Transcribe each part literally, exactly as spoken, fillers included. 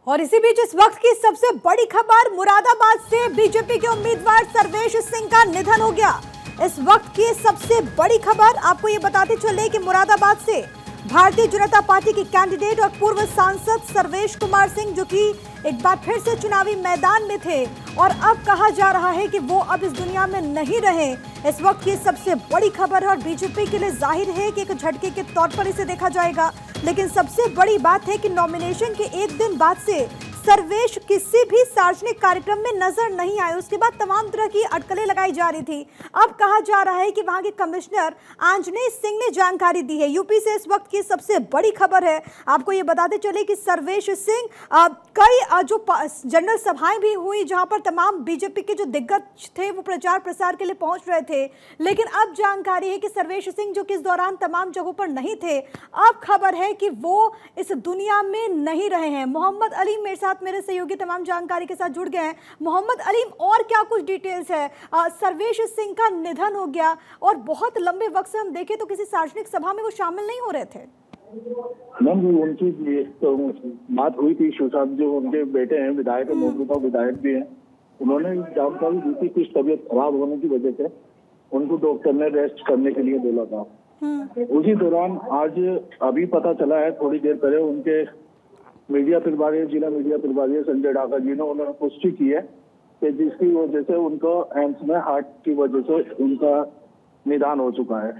और इसी बीच इस वक्त की सबसे बड़ी खबर, मुरादाबाद से बीजेपी के उम्मीदवार सर्वेश सिंह का निधन हो गया। इस वक्त की सबसे बड़ी खबर आपको ये बताते चले कि मुरादाबाद से भारतीय जनता पार्टी के कैंडिडेट और पूर्व सांसद सर्वेश कुमार सिंह, जो कि एक बार फिर से चुनावी मैदान में थे और अब कहा जा रहा है कि वो अब इस दुनिया में नहीं रहे। इस वक्त की सबसे बड़ी खबर है और बीजेपी के लिए जाहिर है कि एक झटके के तौर पर इसे देखा जाएगा। लेकिन सबसे बड़ी बात है कि नॉमिनेशन के एक दिन बाद से सर्वेश किसी भी सार्वजनिक कार्यक्रम में नजर नहीं आए। उसके बाद तमाम तरह की अटकलें लगाई जा रही थी। अब कहा जा रहा है कि वहां के कमिश्नर आंजनेय सिंह ने जानकारी दी है। यूपी से इस वक्त की सबसे बड़ी खबर है, आपको ये बताते चले कि सर्वेश सिंह कई आ, जो जनरल सभाएं भी हुई जहां पर तमाम बीजेपी के जो दिग्गज थे वो प्रचार प्रसार के लिए पहुंच रहे थे। लेकिन अब जानकारी है कि सर्वेश सिंह, जो कि इस दौरान तमाम जगहों पर नहीं थे, अब खबर है कि वो इस दुनिया में नहीं रहे हैं। मोहम्मद अलीम मेरे साथ, मेरे सहयोगी तमाम जानकारी के साथ जुड़ गए हैं। मोहम्मद अलीम, और क्या कुछ डिटेल्स है? आ, सर्वेश सिंह का निधन हो गया और बहुत लंबे वक्त से हम देखें तो किसी सार्वजनिक सभा में वो शामिल नहीं हो रहे थे। मैम, उनकी तो बात हुई थी, सुशांत जो उनके बेटे हैं विधायक, मौजूदा विधायक भी हैं, उन्होंने जानकारी दी थी कुछ तबीयत खराब होने की वजह से उनको डॉक्टर ने रेस्ट करने के लिए बोला था। उसी दौरान आज अभी पता चला है, थोड़ी देर पहले उनके मीडिया प्रभारी, जिला मीडिया प्रभारी संजय डाका जी ने उन्होंने पुष्टि की है कि जिसकी वजह से उनको एम्स में हार्ट की वजह से उनका निधन हो चुका है।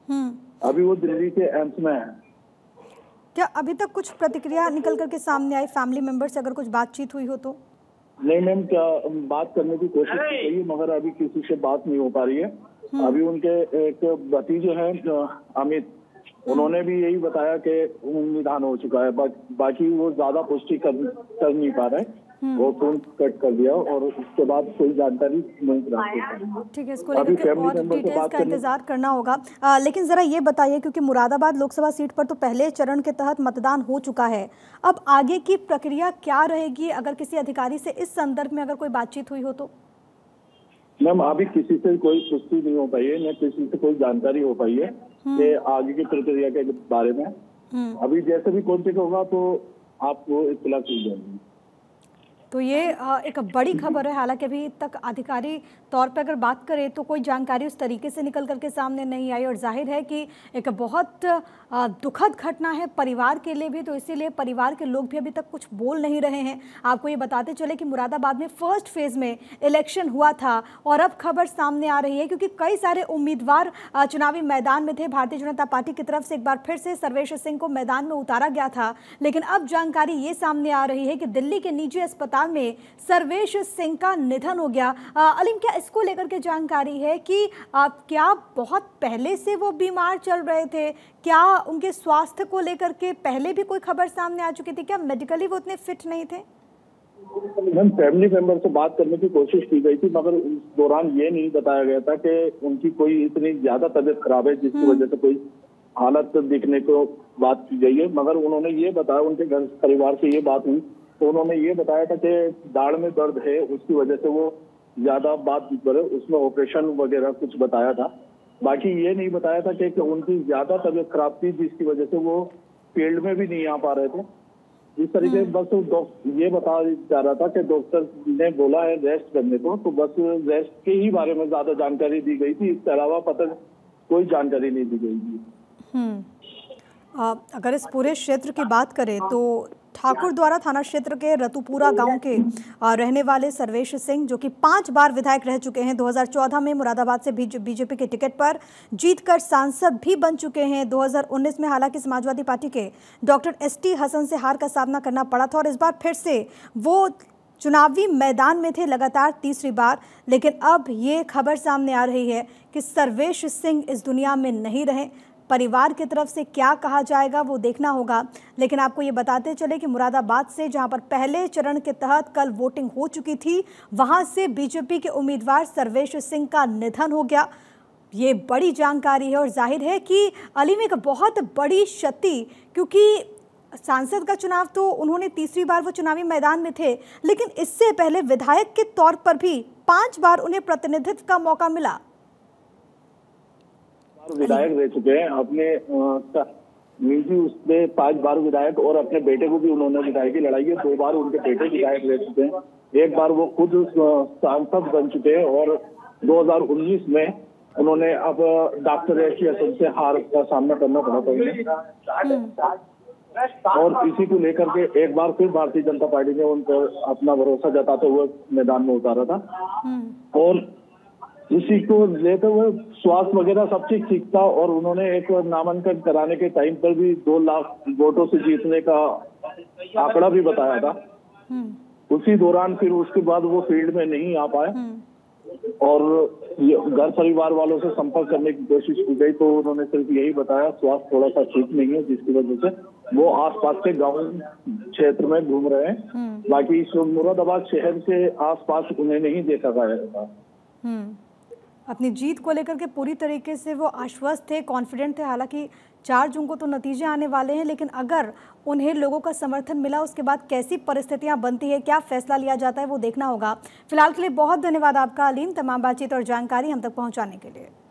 अभी वो दिल्ली के एम्स में है। क्या अभी तक कुछ प्रतिक्रिया निकल करके सामने आई? फैमिली मेंबर से अगर कुछ बातचीत हुई हो तो? नहीं मैम, क्या बात करने की कोशिश की गई मगर अभी किसी से बात नहीं हो पा रही है। अभी उनके एक भतीजे हैं अमित, उन्होंने भी यही बताया कि निधन हो चुका है। बा, बाकी वो ज्यादा पुष्टि कर, कर नहीं पा रहे, वो फोन कट कर दिया और उसके बाद कोई जानकारी नहीं प्राप्त। ठीक है, इसको लेकर बहुत डिटेल्स का इंतजार करना होगा। आ, लेकिन जरा ये बताइए, क्योंकि मुरादाबाद लोकसभा सीट पर तो पहले चरण के तहत मतदान हो चुका है, अब आगे की प्रक्रिया क्या रहेगी? अगर किसी अधिकारी से इस संदर्भ में अगर कोई बातचीत हुई हो तो? मैम, अभी किसी से कोई पुष्टि नहीं हो पाई है, न किसी से कोई जानकारी हो पाई है कि आगे की प्रक्रिया के बारे में। अभी जैसे भी कॉन्टेक्ट होगा तो आपको इत्तला की जाएगी। तो ये एक बड़ी खबर है। हालांकि अभी तक आधिकारिक तौर पर अगर बात करें तो कोई जानकारी उस तरीके से निकल करके सामने नहीं आई और जाहिर है कि एक बहुत दुखद घटना है परिवार के लिए भी, तो इसीलिए परिवार के लोग भी अभी तक कुछ बोल नहीं रहे हैं। आपको ये बताते चले कि मुरादाबाद में फर्स्ट फेज में इलेक्शन हुआ था और अब खबर सामने आ रही है क्योंकि कई सारे उम्मीदवार चुनावी मैदान में थे। भारतीय जनता पार्टी की तरफ से एक बार फिर से सर्वेश सिंह को मैदान में उतारा गया था, लेकिन अब जानकारी ये सामने आ रही है कि दिल्ली के निजी अस्पताल में सर्वेश सिंह का निधन हो गया। अलीम, क्या इसको लेकर के जानकारी है कि आप क्या बहुत पहले से वो बीमार चल रहे थे? क्या उनके स्वास्थ्य को लेकर के पहले भी कोई खबर सामने आ चुकी थी? क्या मेडिकली वो उतने फिट नहीं थे? मैम, फैमिली मेंबर से बात करने की कोशिश की गई थी मगर उस दौरान ये नहीं बताया गया था कि उनकी कोई इतनी ज्यादा तबीयत खराब है जिसकी वजह से कोई हालत दिखने को बात की गई है। मगर उन्होंने ये बताया, उनके घर परिवार से ये बात हुई तो उन्होंने ये बताया था कि दाढ़ में दर्द है, उसकी वजह से वो ज्यादा बात करे, उसमें ऑपरेशन वगैरह कुछ बताया था। बाकी ये नहीं बताया था कि उनकी ज्यादा तबीयत खराब थी जिसकी वजह से वो फील्ड में भी नहीं आ पा रहे थे। इस तरीके से बस ये बताया जा रहा था कि डॉक्टर ने बोला है रेस्ट करने को, तो बस रेस्ट के ही बारे में ज्यादा जानकारी दी गई थी। इसके अलावा पता कोई जानकारी नहीं दी गई थी। हम्म अगर इस पूरे क्षेत्र की बात करें तो ठाकुर द्वारा थाना क्षेत्र के रतुपुरा गांव के रहने वाले सर्वेश सिंह, जो कि पांच बार विधायक रह चुके हैं, दो हज़ार चौदह में मुरादाबाद से बीजेपी के टिकट पर जीतकर सांसद भी बन चुके हैं। दो हज़ार उन्नीस में हालांकि समाजवादी पार्टी के डॉक्टर एस टी हसन से हार का सामना करना पड़ा था और इस बार फिर से वो चुनावी मैदान में थे लगातार तीसरी बार। लेकिन अब ये खबर सामने आ रही है कि सर्वेश सिंह इस दुनिया में नहीं रहे। परिवार की तरफ से क्या कहा जाएगा वो देखना होगा। लेकिन आपको ये बताते चले कि मुरादाबाद से, जहां पर पहले चरण के तहत कल वोटिंग हो चुकी थी, वहां से बीजेपी के उम्मीदवार सर्वेश सिंह का निधन हो गया। ये बड़ी जानकारी है और जाहिर है कि अलीम एक बहुत बड़ी क्षति, क्योंकि सांसद का चुनाव तो उन्होंने तीसरी बार वो चुनावी मैदान में थे, लेकिन इससे पहले विधायक के तौर पर भी पांच बार उन्हें प्रतिनिधित्व का मौका मिला। विधायक रह चुके हैं, अपने मीन जी उसने पांच बार विधायक और अपने बेटे को भी उन्होंने विधायकी लड़ाई है। दो बार उनके बेटे विधायक रह चुके हैं। एक बार वो खुद सांसद बन चुके हैं और दो हज़ार उन्नीस में उन्होंने अब डॉक्टर एस हसन से हार का सामना करना पड़ा था उन्हें। और इसी को लेकर के एक बार फिर भारतीय जनता पार्टी ने उन पर अपना भरोसा जताते हुए मैदान में उतारा था। और इसी को लेते हुए स्वास्थ्य वगैरह सब चीज ठीक था और उन्होंने एक नामांकन कराने के टाइम पर भी दो लाख वोटों से जीतने का आंकड़ा भी बताया था। उसी दौरान फिर उसके बाद वो फील्ड में नहीं आ पाए और घर परिवार वालों से संपर्क करने की कोशिश की गई तो उन्होंने सिर्फ यही बताया स्वास्थ्य थोड़ा सा ठीक नहीं है, जिसकी वजह से वो आसपास के गांव क्षेत्र में घूम रहे हैं। बाकी मुरादाबाद शहर के आसपास उन्हें नहीं देखा गया था। अपनी जीत को लेकर के पूरी तरीके से वो आश्वस्त थे, कॉन्फिडेंट थे। हालांकि चार जून को तो नतीजे आने वाले हैं, लेकिन अगर उन्हें लोगों का समर्थन मिला उसके बाद कैसी परिस्थितियां बनती है, क्या फैसला लिया जाता है, वो देखना होगा। फिलहाल के लिए बहुत धन्यवाद आपका अलीम, तमाम बातचीत और जानकारी हम तक पहुंचाने के लिए।